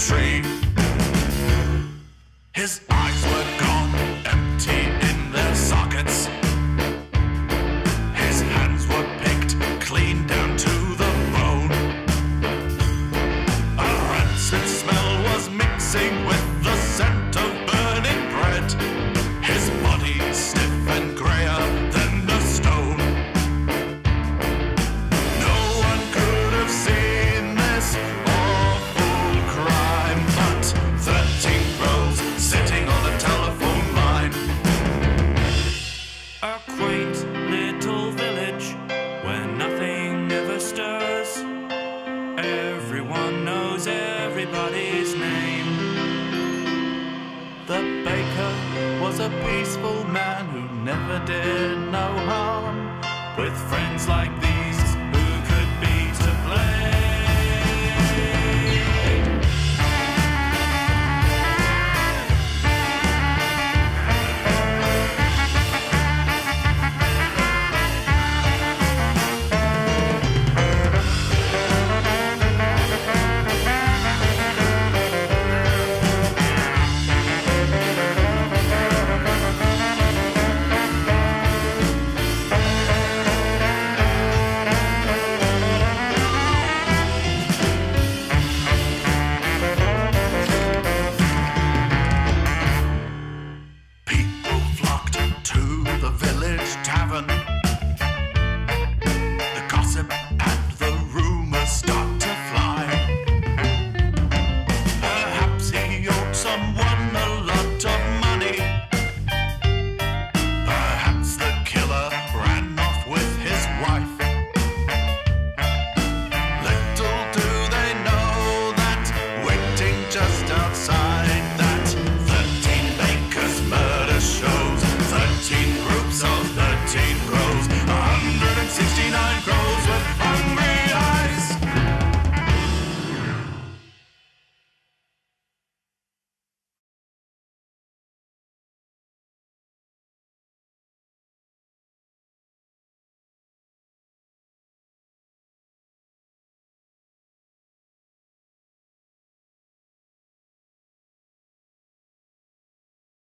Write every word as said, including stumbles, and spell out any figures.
tree. His eyes were gone, empty in their sockets. His hands were picked clean down to the bone. A rancid smell was mixing with the scent of burning bread. His body stiff and greyer than a stone. No one could have seen this awful crime, but thirteen crows sitting on a telephone line. A quaint little village where nothing ever stirs. Everyone knows everybody's name. The baker was a peaceful man who never did no harm. With friends like these